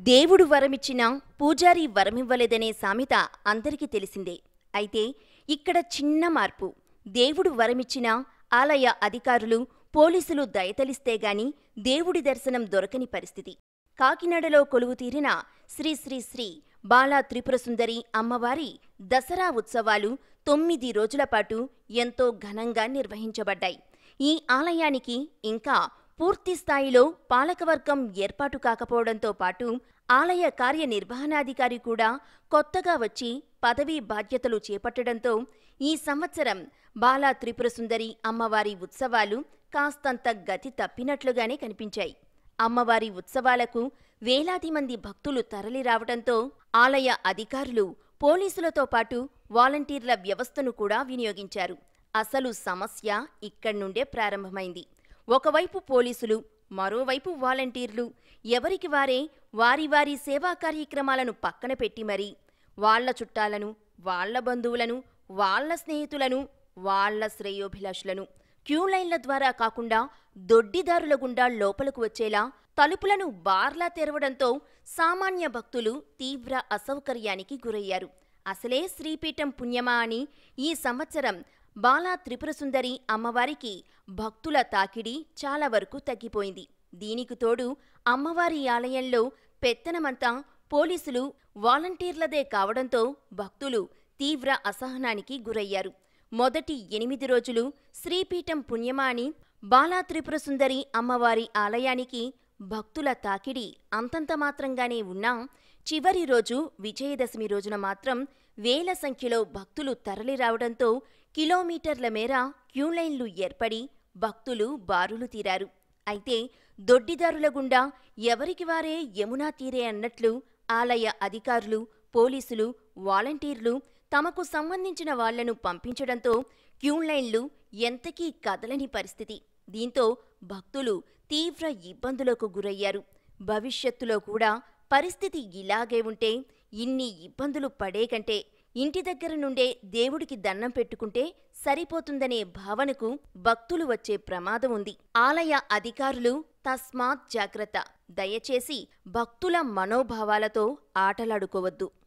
దేవుడు వరమిచ్చినా పూజారి వరమివ్వలేదనే సామెత అందరికీ తెలిసిందే. అయితే ఇక్కడ చిన్న మార్పు. దేవుడు వరమిచ్చినా ఆలయ అధికారులు, పోలీసులు దయతలిస్తే గాని దేవుడి దర్శనం దొరకని పరిస్థితి. కాకినాడలో కొలువుతీరిన శ్రీ శ్రీ శ్రీ బాలా త్రిపురసుందరి అమ్మవారి దసరా ఉత్సవాలు 9 రోజుల పాటు ఎంతో ఘనంగా నిర్వహించబడ్డాయి. ఈ ఆలయానికి ఇంకా పూర్తిస్థాయిలో పాలకవర్గం ఏర్పాటు కాకపోవడంతో పాటు ఆలయ కార్యనిర్వహణాధికారి కూడా కొత్తగా వచ్చి పదవీ బాధ్యతలు చేపట్టడంతో ఈ సంవత్సరం బాలా త్రిపురసుందరి అమ్మవారి ఉత్సవాలు కాస్తంత గతి తప్పినట్లుగానే కనిపించాయి. అమ్మవారి ఉత్సవాలకు వేలాది మంది భక్తులు తరలిరావడంతో ఆలయ అధికారులు పోలీసులతో పాటు వాలంటీర్ల వ్యవస్థను కూడా వినియోగించారు. అసలు సమస్య ఇక్కడ్నుండే ప్రారంభమైంది. ఒకవైపు పోలీసులు, మరోవైపు వాలంటీర్లు ఎవరికి వారే వారి వారి సేవా కార్యక్రమాలను పక్కన పెట్టి మరీ వాళ్ల చుట్టాలను, వాళ్ల బంధువులను, వాళ్ల స్నేహితులను, వాళ్ల శ్రేయోభిలాషులను క్యూలైన్ల ద్వారా కాకుండా దొడ్డిదారుల గుండా లోపలకు వచ్చేలా తలుపులను బార్లా తెరవడంతో సామాన్య భక్తులు తీవ్ర అసౌకర్యానికి గురయ్యారు. అసలే శ్రీపీఠం పుణ్యమా అని ఈ సంవత్సరం బాలా త్రిపురసుందరి అమ్మవారికి భక్తుల తాకిడి చాలా వరకు తగ్గిపోయింది. దీనికి తోడు అమ్మవారి ఆలయంలో పెత్తనమంతా పోలీసులు, వాలంటీర్లదే కావడంతో భక్తులు తీవ్ర అసహనానికి గురయ్యారు. మొదటి 8 రోజులు శ్రీపీఠం పుణ్యమా అని బాలా త్రిపురసుందరి అమ్మవారి ఆలయానికి భక్తుల తాకిడి అంతంత మాత్రంగానే ఉన్నా చివరి రోజు విజయదశమి రోజున మాత్రం వేల సంఖ్యలో భక్తులు తరలిరావడంతో కిలోమీటర్ల మేర క్యూలైన్లు ఏర్పడి భక్తులు బారులు తీరారు. అయితే దొడ్డిదారుల గుండా ఎవరికి వారే యమునా తీరే అన్నట్లు ఆలయ అధికారులు, పోలీసులు, వాలంటీర్లు తమకు సంబంధించిన వాళ్లను పంపించడంతో క్యూలైన్లు ఎంతకీ కదలని పరిస్థితి. దీంతో భక్తులు తీవ్ర ఇబ్బందులకు గురయ్యారు. భవిష్యత్తులో కూడా పరిస్థితి ఇలాగే ఉంటే ఇన్ని ఇబ్బందులు పడే కంటే ఇంటి దగ్గర నుండే దేవుడికి దండం పెట్టుకుంటే సరిపోతుందనే భావనకు భక్తులు వచ్చే ప్రమాదం ఉంది. ఆలయ అధికారులు తస్మాత్ జాగ్రత్త. దయచేసి భక్తుల మనోభావాలతో ఆటలాడుకోవద్దు.